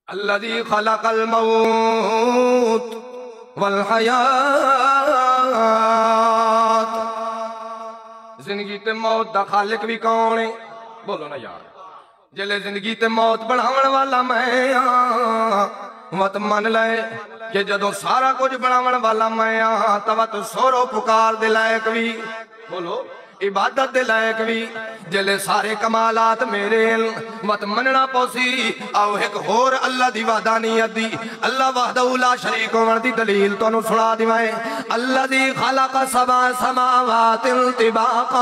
الذي خلق الموت والحیات۔ زندگی تے موت دا خالق بھی کون ہے؟ بولو نا یار۔ جلے زندگی تے موت بناون والا میں وقت من لے کہ جدوں سارا کچھ بناون والا میں تو وقت سورو پکار دے لائق بھی، بولو عبادت دے لائق بھی، جلے سارے کمالات میرے وقت مننا پوسی او ایک ہور اللہ دی وحدانیت دی، اللہ وحدہ لا شریک ہون دی دلیل تو انہوں سنا دیوائیں۔ الذی خلق سبع سماوات طباقا،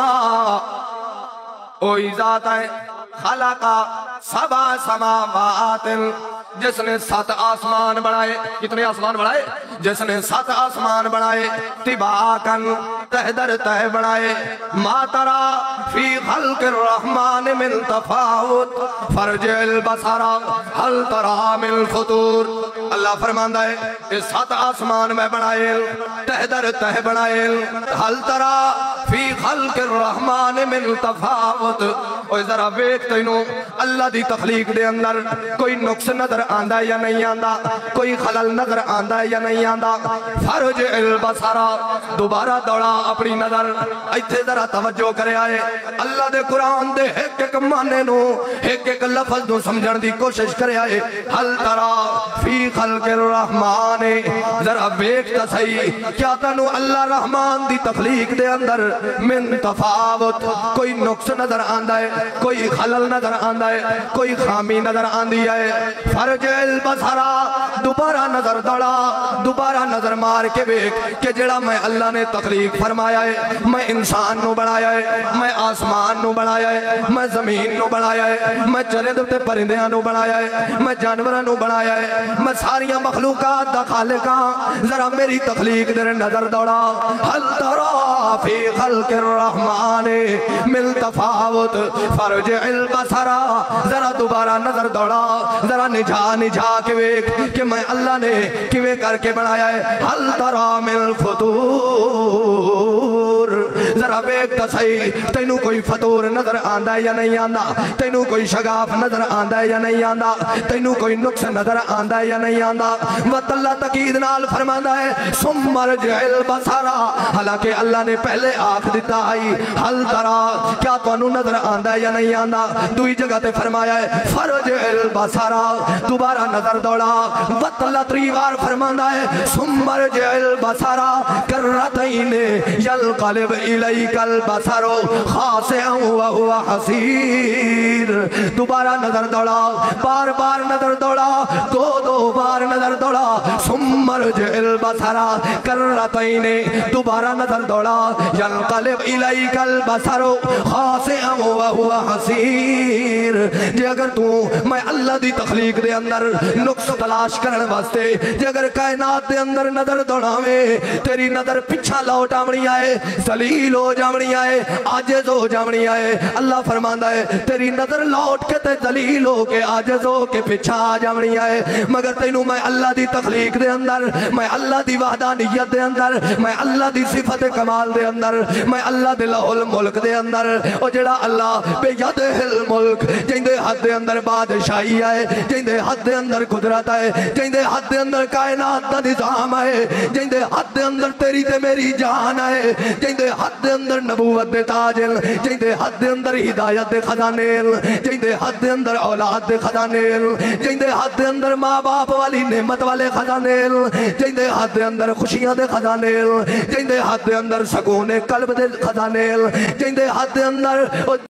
اوہی ذات ہے خلق سبع سماوات، جس نے 7 آسمان بنائے۔ کتنے آسمان بنائے؟ جس نے 7 آسمان بنائے، طباقاً تہ در تہ بنائے، ما ترا فی خلق الرحمن من تفاوت فرجع البصر هل ترا من فطور۔ اللہ فرماندہ ہے اس 7 آسمان میں بنائے، تہ در تہ بنائے، هل ترا فی خلق الرحمن من تفاوت۔ اور ذرا بیٹھتے انہوں اللہ دی تخلیق دے اندر کوئی نقص نظر آندہ یا نہیں آندہ، کوئی خلل نظر آندہ یا نہیں آندہ۔ فرج البصر، دوبارہ دوڑا اپنی نظر، ایتھے ذرا توجہ کرے آئے، اللہ دے قرآن دے ایک ایک معنی نو ایک ایک لفظ نو سمجھن دی کوشش کرے آئے۔ حل ترا فی خلق الرحمن، ذرا بیٹھتا صحیح کیا تنو اللہ رحمان دی تخلیق دے اندر من تفاوت کوئی نقص نظر آندہ ہے، کوئی خلل نظر آندہ ہے، کوئی خامی نظر آندی ہے۔ فرج البصر، دوبارہ نظر دوڑا، دوبارہ نظر مار کے بیک کہ جڑا میں اللہ نے تخلیق فرمایا ہے، میں انسان نو بنایا ہے، میں آسمان نو بنایا ہے، میں زمین نو بنایا ہے، میں چرند تے پرندیاں نو بنایا ہے، میں جانوراں نو بنایا ہے، میں ساریاں مخلوقات دا خالقاں، ذرا میری تخلیق در نظر دوڑا۔ حل ترا فی خلق الرحمن من تفاوت فرجع البصر، ذرا دوبارہ نظر دوڑا، ذرا نجھا کے ویک کہ میں اللہ نے کیویں کر کے بنایا ہے۔ حل ترا من فطور، ذرا ویک تا صحیح تینوں کوئی فطور نظر آندہ ہے یا نہیں آندہ، تینوں کوئی شگاف نظر آندہ ہے یا نہیں آندہ، تینوں کوئی نقص نظر آندہ ہے یا نہیں آندہ۔ وقت اللہ تقید نال فرماندہ ہے ثم ارجع البصر، حالانکہ اللہ نے پہلے آنکھ دیتا ہے حل ترا کیا تو انہوں نظر آندہ ہے یا نہیں آندہ۔ دوئی جگہ تے فرمایا ہے فرجع البصر، دوبارہ نظر دوڑا۔ وقت اللہ تریوار فرماندہ ہے ثم ارجع البصر کرتین یلقلب الیک البصر خاسئا وہو حسیر، دوبارہ نظر دوڑا، بار بار نظر دوڑا، دو بار نظر دوڑا۔ ثم ارجع البصر کرتین، دوبارہ نظر دوڑا، یلقلب الیک البصر خاسئا وہو حسیر۔ جے اگر تو میں اللہ دی تخلیق دے اندر نقص تلاش کرن واسطے جے اگر کائنات دے اندر نظر دوڑاویں، تیری نظر پچھا لوٹ آمنی آئے، ذلیل ہو جامنی آئے، عاجز ہو جامنی آئے۔ اللہ فرماندہ ہے تیری نظر لوٹ کے تے ذلیل ہو کے عاجز ہو کے پچھا آ جامنی آئے، مگر تینوں میں اللہ دی تخلیق دے اندر، میں اللہ دی وحدانیت دے اندر، میں اللہ دی صفت کمال دے اندر، میں اللہ دے لہ الملک دے اندر، اور جڑا اللہ بے ید الملک جندے حد دے اندر بادشاہی آئے، جندے حد دے اندر قدرت آئے، جندے حد دے اندر کائنات دا نظام آئے، جندے حد دے اندر تیری تے میری جان آئے، جندے حد دے اندر نبوت دے تاجل، جندے حد دے اندر ہدایت دے خزانیل، جندے حد دے اندر اولاد دے خزانیل، جندے حد دے اندر ماں باپ والی نعمت والے خزانیل، جندے حد دے اندر خوشیاں دے خزانیل، جندے حد دے اندر سکون قلب دے خزانیل، جندے حد دے اندر